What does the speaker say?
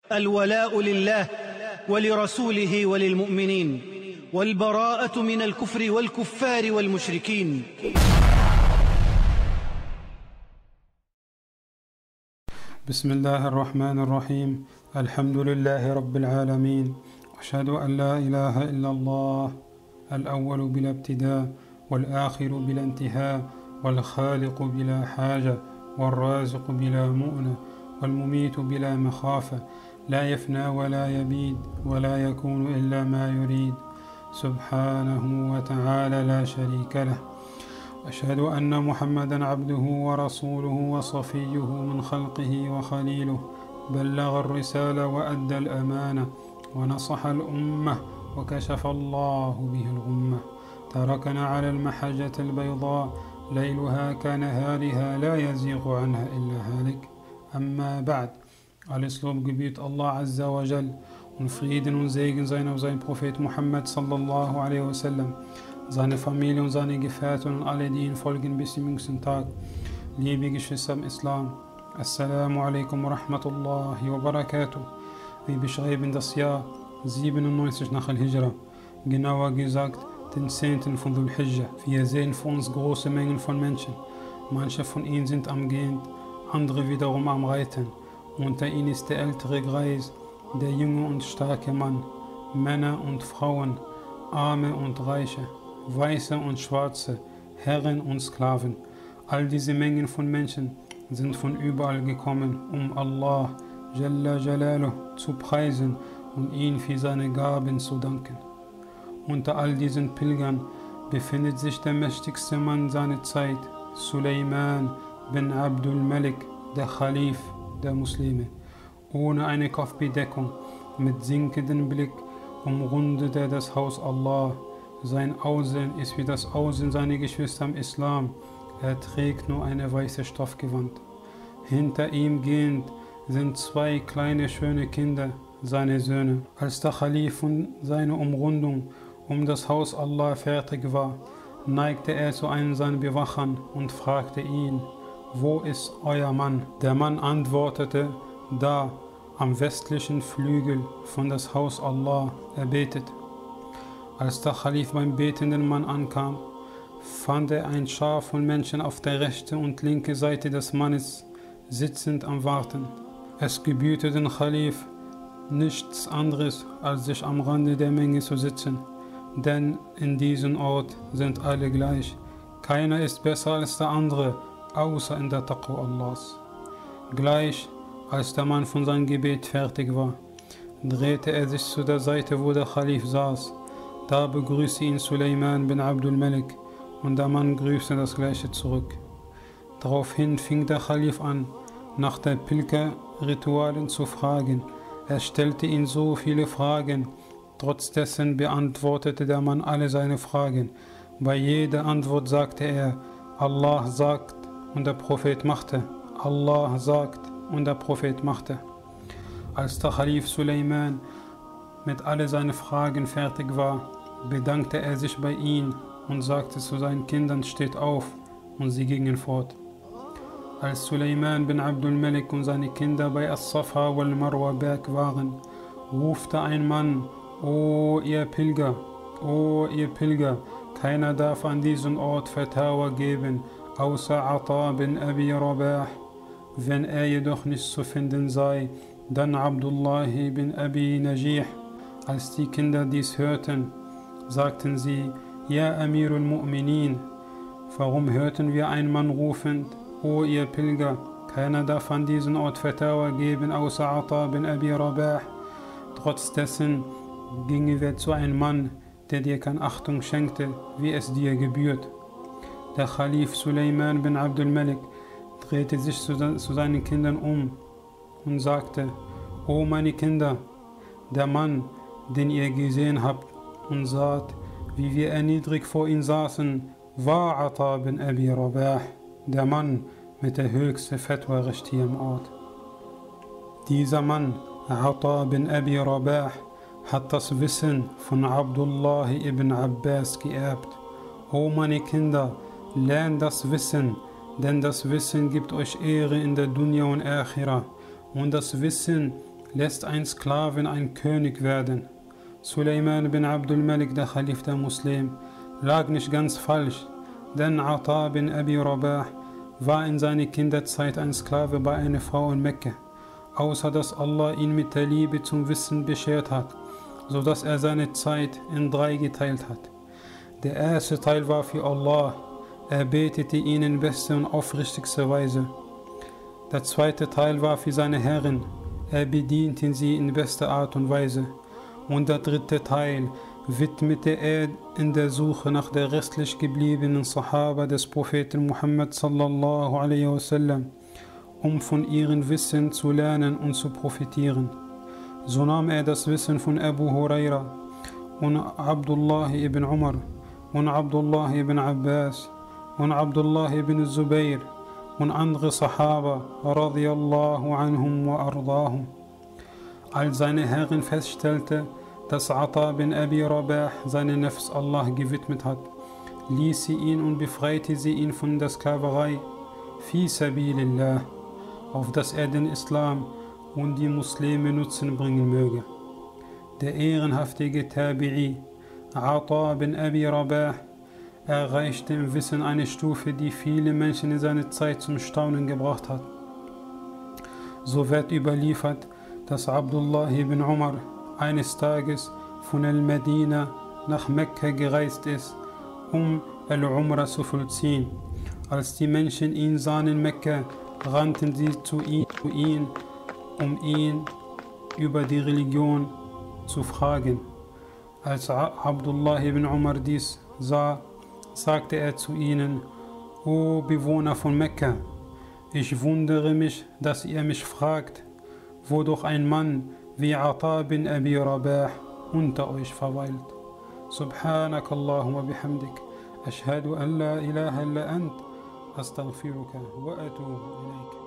الولاء لله ولرسوله وللمؤمنين، والبراءة من الكفر والكفار والمشركين. بسم الله الرحمن الرحيم. الحمد لله رب العالمين، أشهد أن لا إله إلا الله، الأول بلا ابتداء والآخر بلا انتهاء، والخالق بلا حاجة، والرازق بلا مؤنة، والمميت بلا مخافة، لا يفنى ولا يبيد ولا يكون إلا ما يريد، سبحانه وتعالى لا شريك له. أشهد أن محمدا عبده ورسوله وصفيه من خلقه وخليله، بلغ الرسالة وأدى الأمانة ونصح الأمة وكشف الله به الغمة، تركنا على المحجة البيضاء ليلها كنهارها لا يزيغ عنها إلا هالك. Amma ba'd. Alles Lob gebührt Allah Azza wa Jal, und Frieden und Segen seien auf seinen Prophet Mohamed sallallahu alaihi wasallam, seine Familie und seine Gefährten und alle, die ihn folgen bis zum jüngsten Tag. Liebe Geschwister im Islam, Assalamu alaikum wa rahmatullahi wa barakatuh. Wir beschreiben das Jahr 97 nach Al-Hijra, genauer gesagt den 10. von Dhul-Hijjah. Wir sehen vor uns große Mengen von Menschen. Manche von ihnen sind am Gehen, andere wiederum am Reiten. Unter ihnen ist der ältere Greis, der junge und starke Mann, Männer und Frauen, Arme und Reiche, Weiße und Schwarze, Herren und Sklaven. All diese Mengen von Menschen sind von überall gekommen, um Allah Jalla Jalaluh zu preisen und ihn für seine Gaben zu danken. Unter all diesen Pilgern befindet sich der mächtigste Mann seiner Zeit, Suleiman bin Abdul Malik, der Charif der Muslime. Ohne eine Kopfbedeckung, mit sinkendem Blick umrundet er das Haus Allah. Sein Aussehen ist wie das Aussehen seiner Geschwister im Islam. Er trägt nur eine weiße Stoffgewand. Hinter ihm gehend sind zwei kleine schöne Kinder, seine Söhne. Als der Khalif und seine Umrundung um das Haus Allah fertig war, neigte er zu einem seiner Bewachern und fragte ihn: Wo ist euer Mann? Der Mann antwortete: Da, am westlichen Flügel von das Haus Allah, er betet. Als der Khalif beim betenden Mann ankam, fand er ein Schar von Menschen auf der rechten und linken Seite des Mannes sitzend am Warten. Es gebührte dem Khalif nichts anderes, als sich am Rande der Menge zu sitzen, denn in diesem Ort sind alle gleich. Keiner ist besser als der andere, außer in der Taqwa Allahs. Gleich als der Mann von seinem Gebet fertig war, drehte er sich zu der Seite, wo der Khalif saß. Da begrüßte ihn Suleiman bin Abdul Malik, und der Mann grüßte das Gleiche zurück. Daraufhin fing der Khalif an, nach den Pilgerritualen zu fragen. Er stellte ihm so viele Fragen, trotz dessen beantwortete der Mann alle seine Fragen. Bei jeder Antwort sagte er: Allah sagt und der Prophet machte. Allah sagt und der Prophet machte. Als der Khalif Suleiman mit all seinen Fragen fertig war, bedankte er sich bei ihm und sagte zu seinen Kindern: Steht auf, und sie gingen fort. Als Suleiman bin Abdul Malik und seine Kinder bei As-Safa wal Marwa Berg waren, rufte ein Mann: O ihr Pilger, o ihr Pilger, keiner darf an diesem Ort Fatawa geben, außer Ata bin Abi Rabah. Wenn er jedoch nicht zu finden sei, dann Abdullah bin Abi Najih. Als die Kinder dies hörten, sagten sie: Ja, Amirul Mu'minin, warum hörten wir einen Mann rufend: O ihr Pilger, keiner darf an diesem Ort Fatawa geben, außer Ata bin Abi Rabah. Trotz dessen gingen wir zu einem Mann, der dir keine Achtung schenkte, wie es dir gebührt. Der Khalif Suleiman bin Abdul Malik drehte sich zu seinen Kindern um und sagte: O meine Kinder, der Mann, den ihr gesehen habt und saht, wie wir erniedrigt vor ihm saßen, war Ata bin Abi Rabah, der Mann mit der höchsten Fatwa-Recht hier im Ort. Dieser Mann, Ata bin Abi Rabah, hat das Wissen von Abdullah ibn Abbas geerbt. O meine Kinder, lernt das Wissen, denn das Wissen gibt euch Ehre in der Dunya und Akhira. Und das Wissen lässt ein Sklaven ein König werden. Suleiman bin Abdul Malik, der Khalif der Muslim, lag nicht ganz falsch, denn Ata bin Abi Rabah war in seiner Kinderzeit ein Sklave bei einer Frau in Mekka, außer dass Allah ihn mit der Liebe zum Wissen beschert hat, so dass er seine Zeit in 3 geteilt hat. Der erste Teil war für Allah, er betete ihn in bester und aufrichtigster Weise. Der zweite Teil war für seine Herren, er bediente sie in bester Art und Weise. Und der dritte Teil widmete er in der Suche nach der restlich gebliebenen Sahaba des Propheten Mohammed sallallahu alaihi wasallam, um von ihrem Wissen zu lernen und zu profitieren. So nahm er das Wissen von Abu Huraira und Abdullah ibn Umar und Abdullah ibn Abbas und Abdullah ibn Zubayr und andere Sahaba radiyallahu anhum wa ardahum. Als seine Herrin feststellte, dass Ata bin Abi Rabah seine Nafs Allah gewidmet hat, ließ sie ihn und befreite sie ihn von der Sklaverei fi sabilillah, auf dass er den Islam und die Muslime Nutzen bringen möge. Der ehrenhaftige Tabi'i Ata bin Abi Rabah erreichte im Wissen eine Stufe, die viele Menschen in seiner Zeit zum Staunen gebracht hat. So wird überliefert, dass Abdullah ibn Umar eines Tages von Al-Medina nach Mekka gereist ist, um Al-Umrah zu vollziehen. Als die Menschen ihn sahen in Mekka, rannten sie zu ihm, um ihn über die Religion zu fragen. Als Abdullah ibn Umar dies sah, sagte er zu ihnen: O Bewohner von Mekka, ich wundere mich, dass ihr mich fragt, wo doch ein Mann wie Ata bin Abi Rabah unter euch verweilt. Subhanak Allahumma bihamdik, ashhadu an la ilaha illa ant, astaghfiruka wa atubu ilayk.